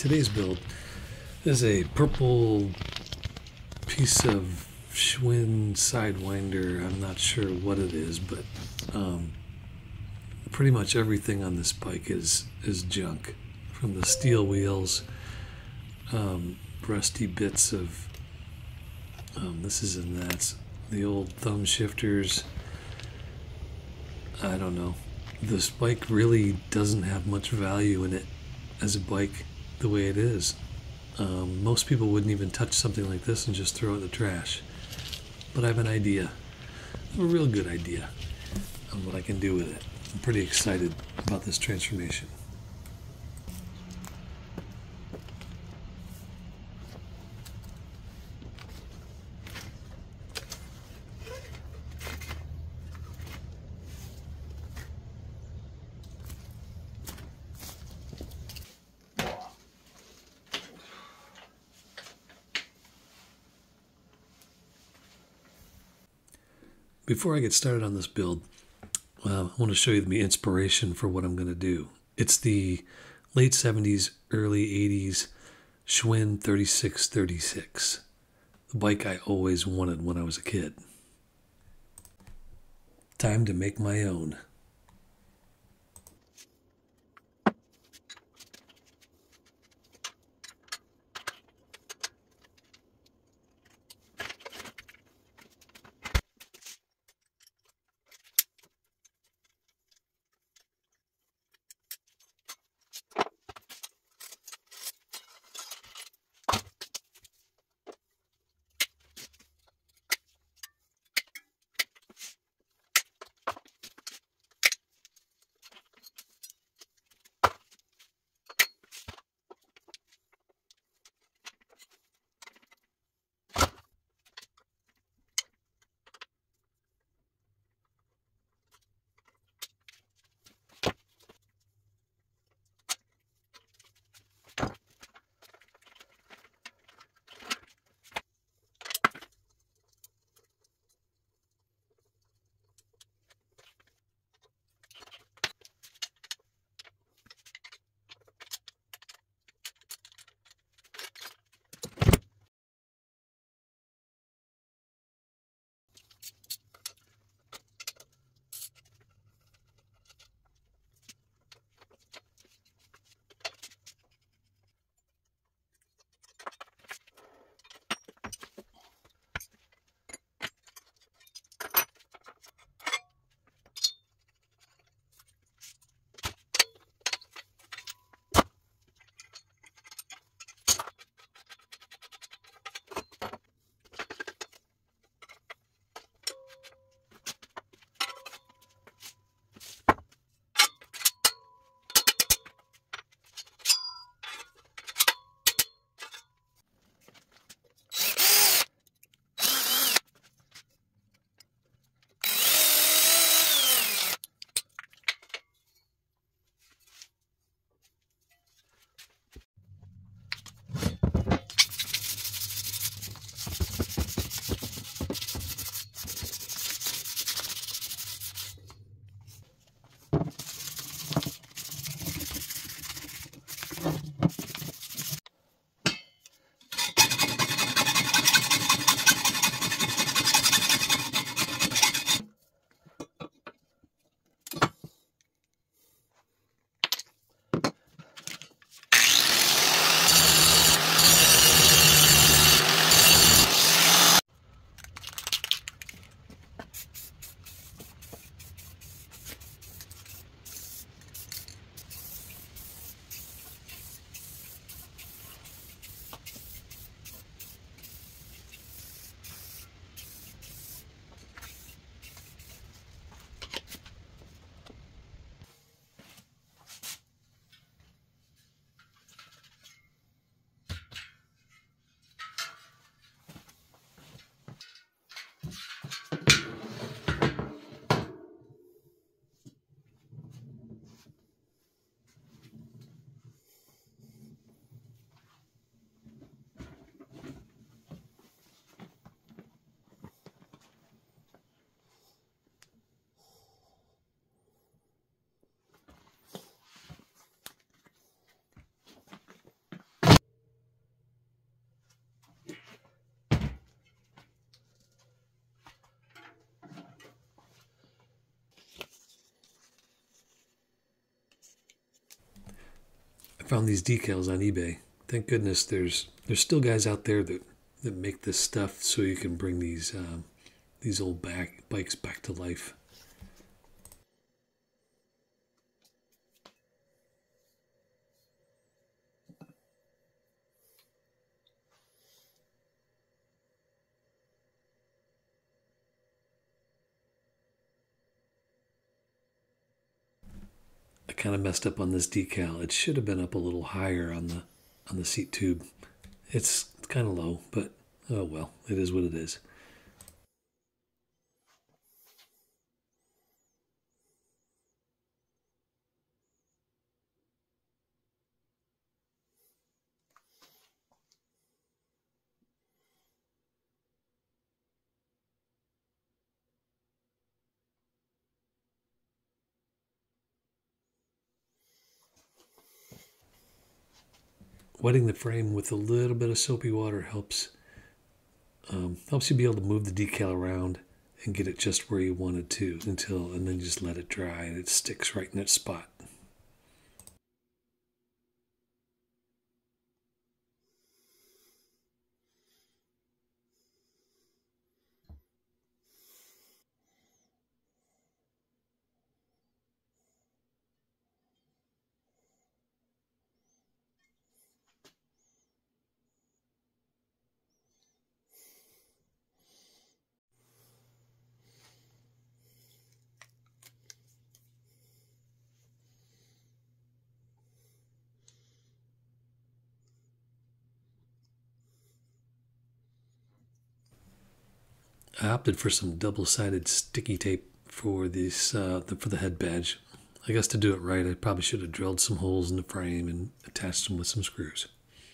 today's build is a purple piece of Schwinn Sidewinder. I'm not sure what it is, but pretty much everything on this bike is junk. From the steel wheels, rusty bits of this is and that's, the old thumb shifters. I don't know. This bike really doesn't have much value in it as a bike the way it is. Most people wouldn't even touch something like this and just throw it in the trash. But I have an idea, a real good idea, on what I can do with it. I'm pretty excited about this transformation. Before I get started on this build, I want to show you the inspiration for what I'm going to do. It's the late 70s, early 80s Schwinn 3636, the bike I always wanted when I was a kid. Time to make my own. found these decals on eBay. Thank goodness there's still guys out there that make this stuff so you can bring these old bikes back to life. I kind of messed up on this decal. It should have been up a little higher on the seat tube. It's kind of low, but oh well, it is what it is. Wetting the frame with a little bit of soapy water helps you be able to move the decal around and get it just where you want it to and then you just let it dry and it sticks right in that spot. I opted for some double-sided sticky tape for for the head badge. I guess to do it right, I probably should have drilled some holes in the frame and attached them with some screws.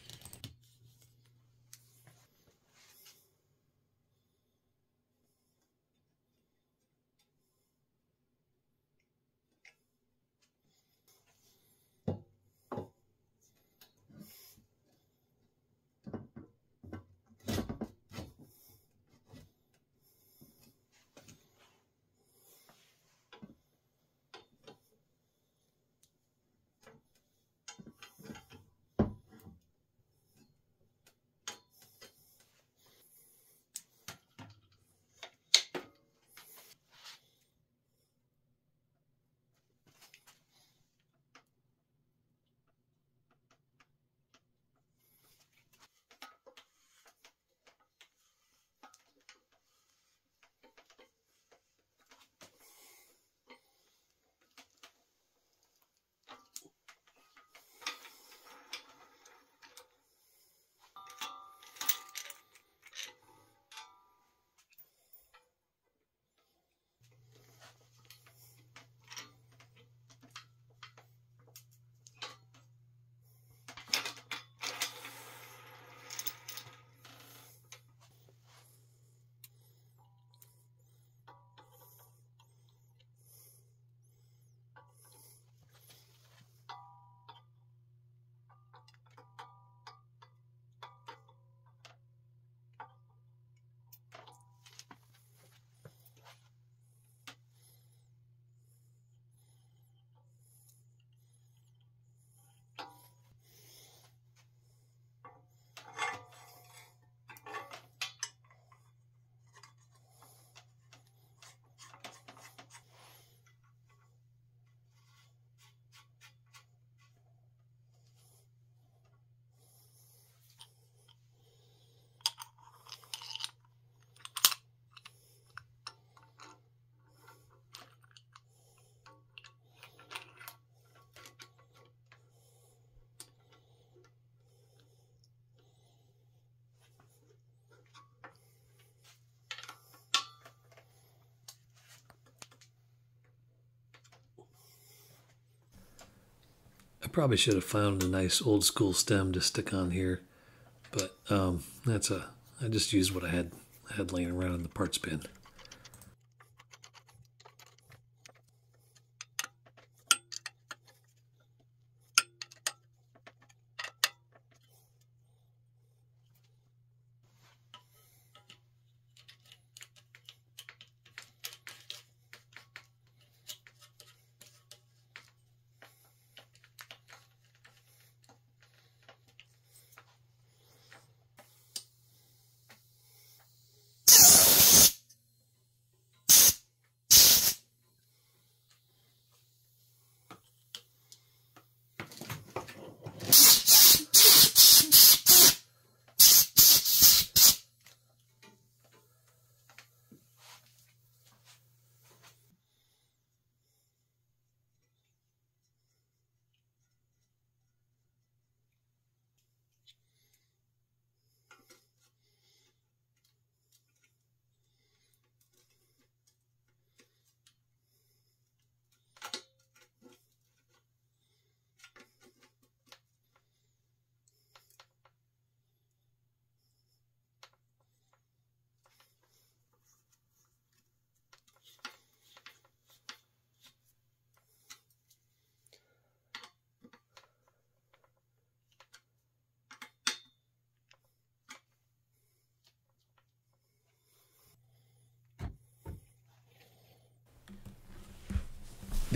I probably should have found a nice old school stem to stick on here, but I just used what I had laying around in the parts bin.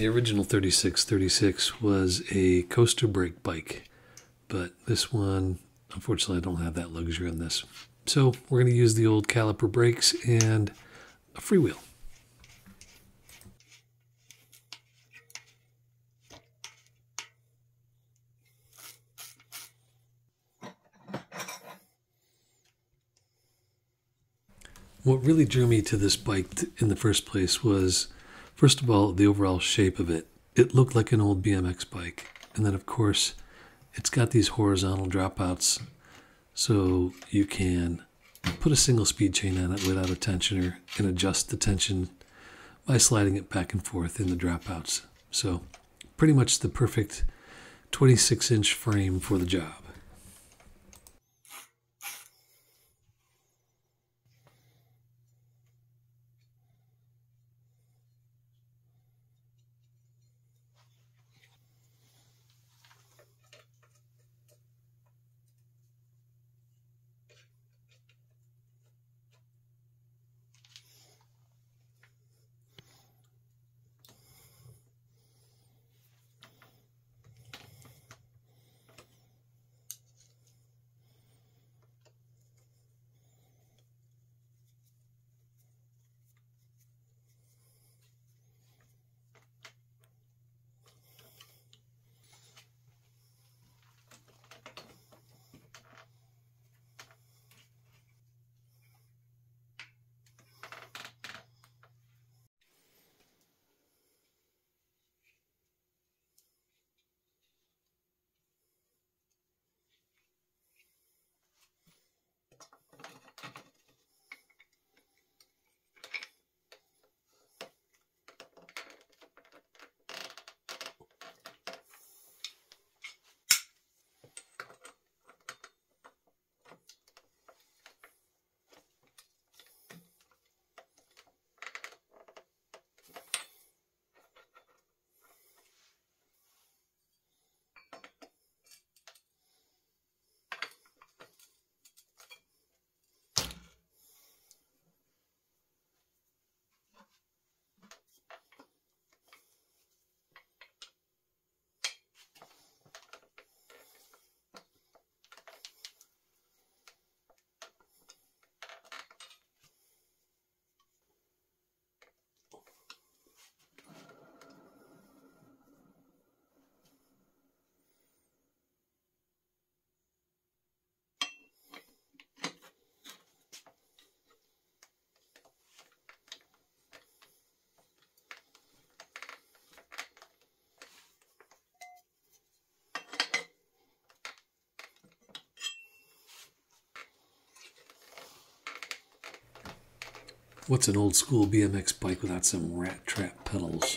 The original 3636 was a coaster brake bike, but this one, unfortunately, I don't have that luxury on this. So we're going to use the old caliper brakes and a freewheel. What really drew me to this bike in the first place was, first of all, the overall shape of it. It looked like an old BMX bike. And then, of course, it's got these horizontal dropouts, so you can put a single speed chain on it without a tensioner and adjust the tension by sliding it back and forth in the dropouts. So pretty much the perfect 26-inch frame for the job. What's an old school BMX bike without some rat trap pedals?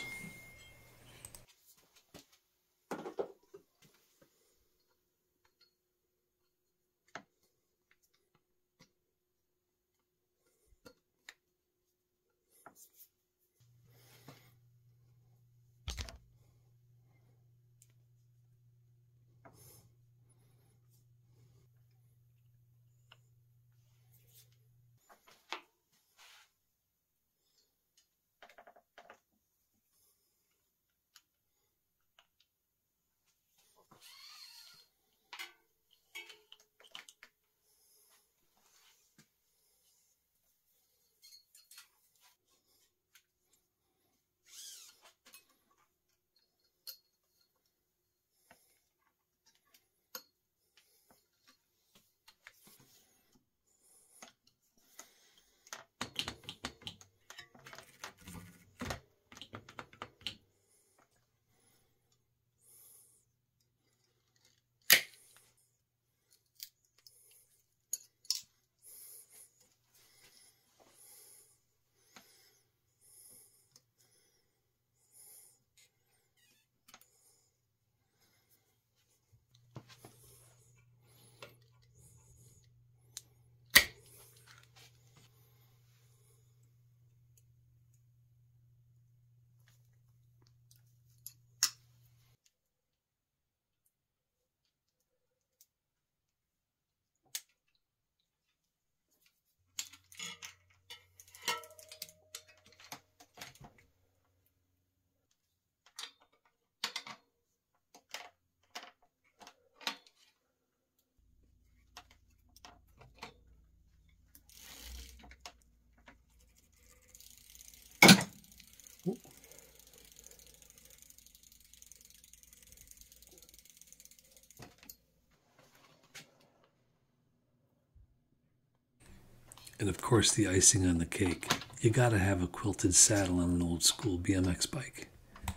And of course, the icing on the cake. You gotta have a quilted saddle on an old school BMX bike.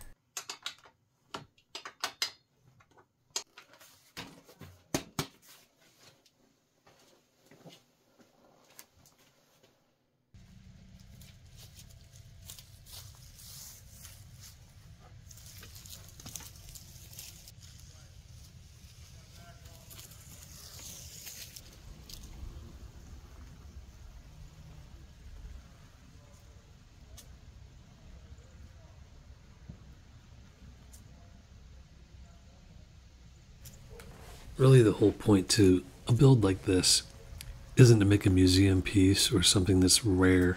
Really, the whole point to a build like this isn't to make a museum piece or something that's rare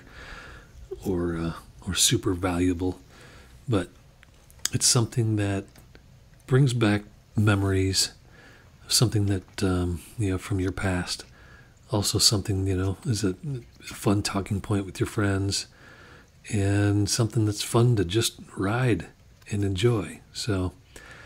or super valuable, but it's something that brings back memories, something that from your past. Also, something is a fun talking point with your friends, and something that's fun to just ride and enjoy. So.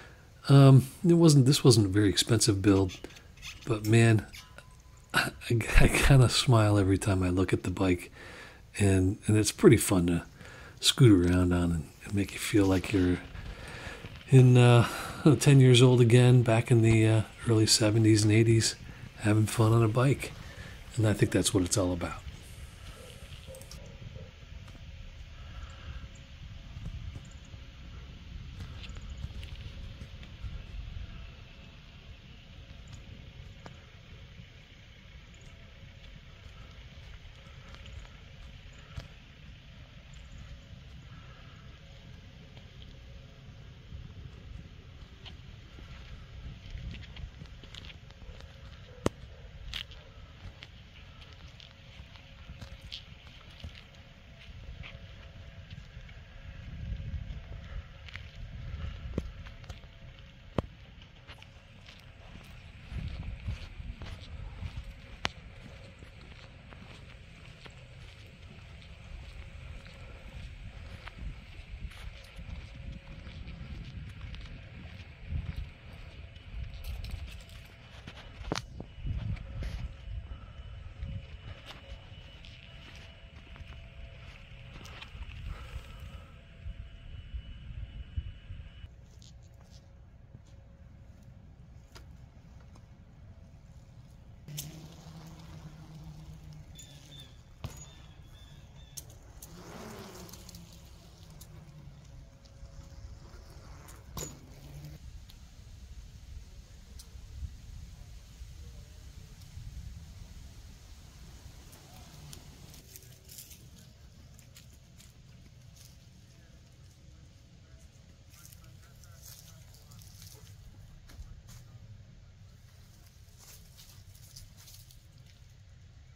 This wasn't a very expensive build, but man, I kind of smile every time I look at the bike, and it's pretty fun to scoot around on and make you feel like you're in 10 years old again, back in the early 70s and 80s, having fun on a bike. And I think that's what it's all about.